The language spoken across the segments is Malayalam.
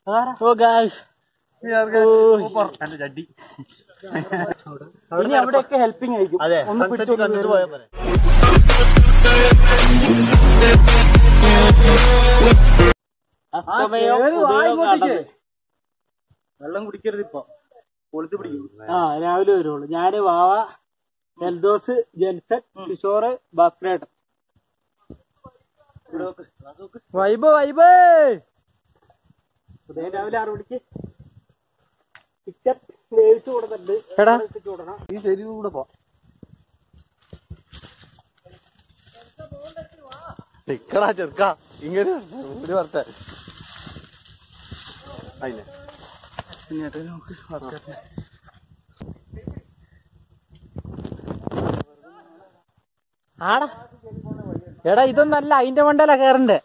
ഓ ഗായ്സ് ഇനി അവിടെയൊക്കെ ഹെൽപ്പിംഗ് ആയിരിക്കും. ഒന്ന് പിടിച്ചു വെള്ളം കുടിക്കരുത് ഇപ്പൊ, കൊളുത്തി പിടിക്കും. രാവിലെ വരുള്ളൂ. ഞാന്, വാവ, എൽദോസ്, ജെൻസൺ, കിഷോറ്, ഭാസ്കരേട്ടൻ. Vibe vibe. രാവിലെ 6 മണിക്ക് ചിക്കൻ വേവിച്ച് കൊടുത്തിട്ടുണ്ട്. ചൂടണം. ഈ ശരി കൂടെ പോ. നിക്കടാ ചെറുക്കാ, ഇങ്ങനെ ഒരു വർത്ത അതില്ലേ നമുക്ക് ആടാ. എടാ ഇതൊന്നല്ല, അതിന്റെ മണ്ടല കേറണ്ടേ.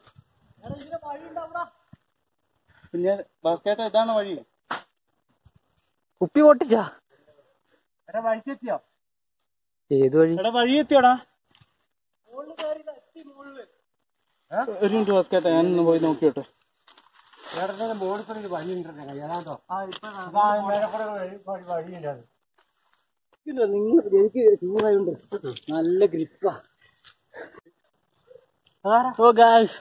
പിന്നെ ബാസ്കേട്ട ഇതാണ് വഴി. കുപ്പി പൊട്ടിച്ചാ വഴിക്കെത്തിയോ? ഏത് വഴി? എടാ വഴി എത്തിയോടാ. ഒരു മിനിറ്റ് ബാസ്കേട്ട, ഞാനൊന്ന് പോയി നോക്കിയോട്ടെ. നിങ്ങൾ എനിക്ക് ചൂടായോണ്ട് നല്ല ഗ്രിപ്പാ. ഓ ഗായ്സ്,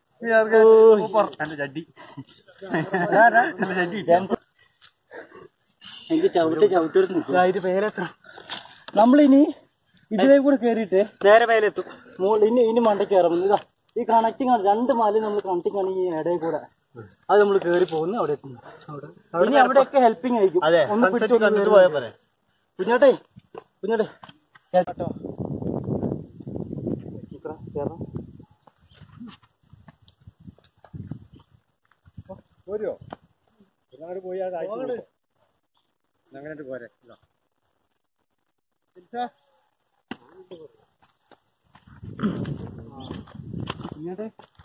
എനിക്ക് ചവിട്ടൊരു പേരെത്ര. നമ്മളിനി ഇതിലേ കൂടെ കേറിയിട്ട് നേരെ മേലെത്തും. ഇനി മണ്ടയ്ക്ക് കയറും. ഇതാ ഈ കണക്റ്റിംഗ് ആണ്, 2 മലയും നമ്മൾ കണക്റ്റിംഗ് ആണ് ഈ ഇടയിൽ കൂടെ. അത് നമ്മൾ കേറി പോകുന്നു. അവിടെ എത്തുന്നു. ഇനി അവിടെയൊക്കെ ഹെൽപ്പിംഗ് ആയിരിക്കും. ഒന്ന് പിടിച്ചു കുഞ്ഞോട്ടെ കുഞ്ഞോട്ടെ കേട്ടോ. പോരോ എല്ലാവരും പോയി അങ്ങനെ പോരെ. ഇങ്ങോട്ടെ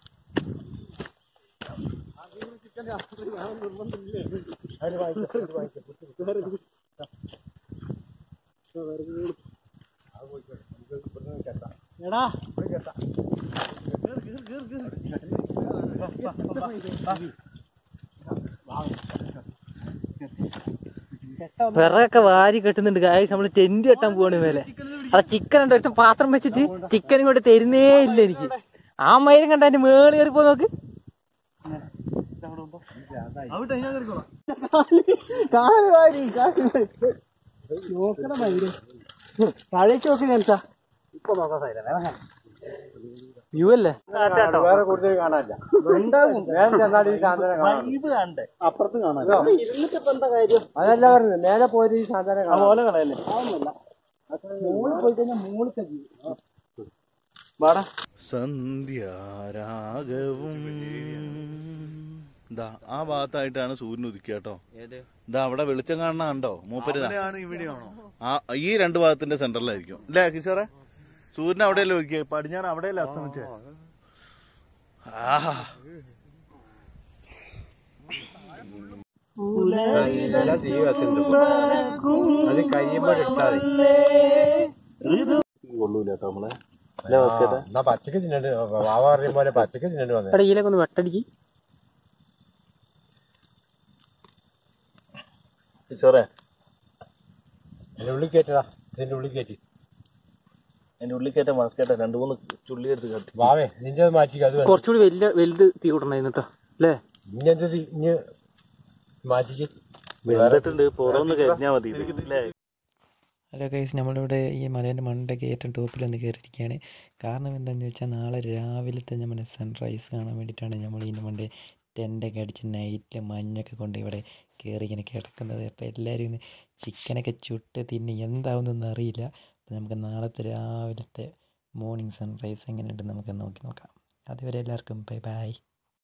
എടാ വിറകൊക്കെ വാരി കെട്ടുന്നുണ്ട് ഗായ്സ്. നമ്മള് ടെന്റ് കെട്ടാൻ പോവാണ് മേലെ. അത് ചിക്കൻ ഉണ്ട്, ഒരു പാത്രം വെച്ചിട്ട് ചിക്കൻ ഇങ്ങോട്ട് തരുന്നേ ഇല്ല എനിക്ക്. ആ മയിലും കണ്ട അതിന്റെ മേള് കയറിപ്പോ നോക്ക്. താഴേക്ക് നോക്കി നെൽസാ. ഇപ്പൊ നോക്കാൻ വ്യൂ അല്ലേ, വേറെ കൂടുതൽ കാണാനില്ല. അപ്പുറത്ത് കാണാനില്ല. ഇരുന്നിട്ടിപ്പോ എന്താ കാര്യം? അതല്ല പറഞ്ഞത്, മേലെ പോയിട്ട് ഈ സാധനം പോലെ കളയല്ലേ. അതൊന്നുമല്ല, മുകളിൽ പോയി കഴിഞ്ഞാൽ മുകളിൽ സന്ധ്യാരാഗവും ആ ഭാഗത്തായിട്ടാണ് സൂര്യൻ ഉദിക്കുക കേട്ടോ. ഇതാ അവിടെ വെളിച്ചം കാണുന്ന കണ്ടോ മൂപ്പര്? ഈ 2 ഭാഗത്തിന്റെ സെന്ററിലായിരിക്കും അല്ലേ കിഷോറെ? സൂര്യൻ അവിടെയല്ലേ ഒഴിക്കുക, പടിഞ്ഞാറ് അവിടെയല്ലേ അസ്തമിച്ചേ. കൊള്ളൂല കേട്ടോ നമ്മളെ. പച്ചക്ക് തിന്നണ്ട് വാവ അറിയും പോലെ പച്ചക്ക് തിന്നണ്ട് വന്നേ. ഇതിലൊക്കെ ഒന്ന് വെട്ടടിക്ക് കിഷോറെ. എന്റെ ഉള്ളിൽ കയറ്റടാ, ഇതിന്റെ ഉള്ളിൽ കയറ്റി. എന്റെ ഉള്ളിൽ കയറ്റാൻ മാസ്കേട്ടാ 2-3 ചുള്ളി എടുത്ത് കത്തി. വാവേ നിന്റെ മാറ്റി കുറച്ചുകൂടി വലുത് തീ കൂട്ടണായിരുന്നു കേട്ടോ അല്ലേ? ഇനി മാറ്റിക്ക് വെറുതെട്ടുണ്ട് പുറമൊന്ന് കഴിഞ്ഞാൽ മതി. ഹലോ ഗൈസ്, നമ്മളിവിടെ ഈ മലേൻ്റെ മണ്ടൊക്കെ ഏറ്റവും ടോപ്പിലൊന്ന് കയറിയിരിക്കുകയാണ്. കാരണം എന്താണെന്ന് വെച്ചാൽ നാളെ രാവിലത്തെ നമ്മുടെ സൺറൈസ് കാണാൻ വേണ്ടിയിട്ടാണ് നമ്മൾ ഇതിൻ്റെ മണ്ടേ ടെൻ്റൊക്കെ അടിച്ച് നൈറ്റിൽ മഞ്ഞൊക്കെ കൊണ്ട് ഇവിടെ കയറി ഇങ്ങനെ കിടക്കുന്നത്. അപ്പോൾ എല്ലാവരും ഇന്ന് ചിക്കനൊക്കെ ചുട്ട് തിന്ന് എന്താവുന്നൊന്നും അറിയില്ല. അപ്പോൾ നമുക്ക് നാളത്തെ രാവിലത്തെ മോർണിംഗ് സൺറൈസ് എങ്ങനെയുണ്ടെന്ന് നമുക്ക് നോക്കാം. അതുവരെ എല്ലാവർക്കും ബൈ ബൈ.